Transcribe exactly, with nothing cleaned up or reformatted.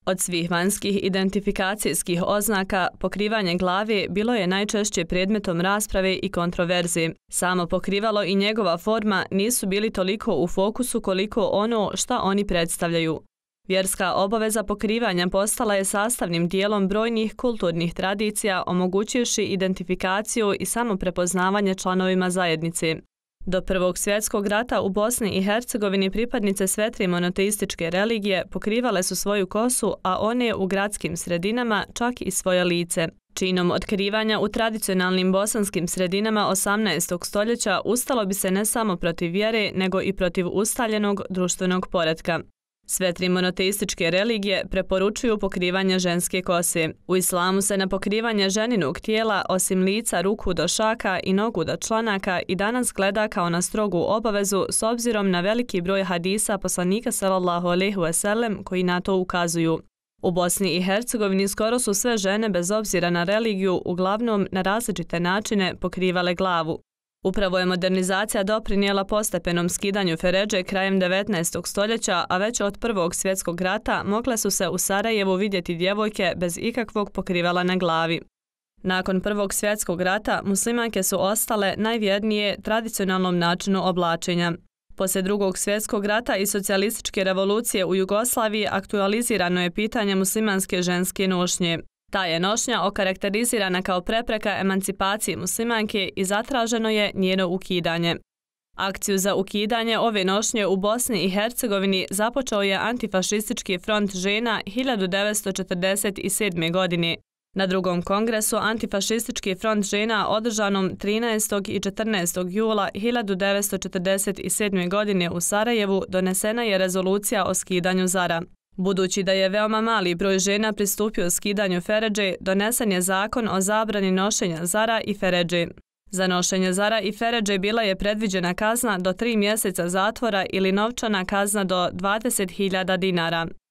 Od svih vanjskih identifikacijskih oznaka, pokrivanje glave bilo je najčešće predmetom rasprave i kontroverzi. Samo pokrivalo i njegova forma nisu bili toliko u fokusu koliko ono šta oni predstavljaju. Vjerska obaveza pokrivanja postala je sastavnim dijelom brojnih kulturnih tradicija, omogućivši identifikaciju i samoprepoznavanje članovima zajednice. Do Prvog svjetskog rata u Bosni i Hercegovini pripadnice sve tri monoteističke religije pokrivale su svoju kosu, a one u gradskim sredinama čak i svoje lice. Činom otkrivanja u tradicionalnim bosanskim sredinama osamnaestog stoljeća ustalo bi se ne samo protiv vjere, nego i protiv ustaljenog društvenog poretka. Sve tri monoteističke religije preporučuju pokrivanje ženske kose. U islamu se na pokrivanje ženinog tijela, osim lica, ruku do šaka i nogu do članaka, i danas gleda kao na strogu obavezu s obzirom na veliki broj hadisa poslanika sallallahu alejhi ve sellem koji na to ukazuju. U Bosni i Hercegovini skoro su sve žene bez obzira na religiju uglavnom na različite načine pokrivale glavu. Upravo je modernizacija doprinijela postepenom skidanju feredže krajem devetnaestog stoljeća, a već od Prvog svjetskog rata mogle su se u Sarajevu vidjeti djevojke bez ikakvog pokrivala na glavi. Nakon Prvog svjetskog rata muslimanke su ostale najvjernije tradicionalnom načinu oblačenja. Poslije Drugog svjetskog rata i socijalističke revolucije u Jugoslaviji aktualizirano je pitanje muslimanske ženske nošnje. Ta je nošnja okarakterizirana kao prepreka emancipaciji muslimanke i zatraženo je njeno ukidanje. Akciju za ukidanje ove nošnje u Bosni i Hercegovini započeo je Antifašistički front žena hiljadu devetsto četrdeset sedme. godine. Na drugom kongresu Antifašistički front žena održanom trinaestog i četrnaestog jula hiljadu devetsto četrdeset sedme. godine u Sarajevu donesena je rezolucija o skidanju zara. Budući da je veoma mali broj žena pristupio skidanju feredže, donesen je zakon o zabrani nošenja zara i feredže. Za nošenje zara i feredže bila je predviđena kazna do tri mjeseca zatvora ili novčana kazna do dvadeset hiljada dinara.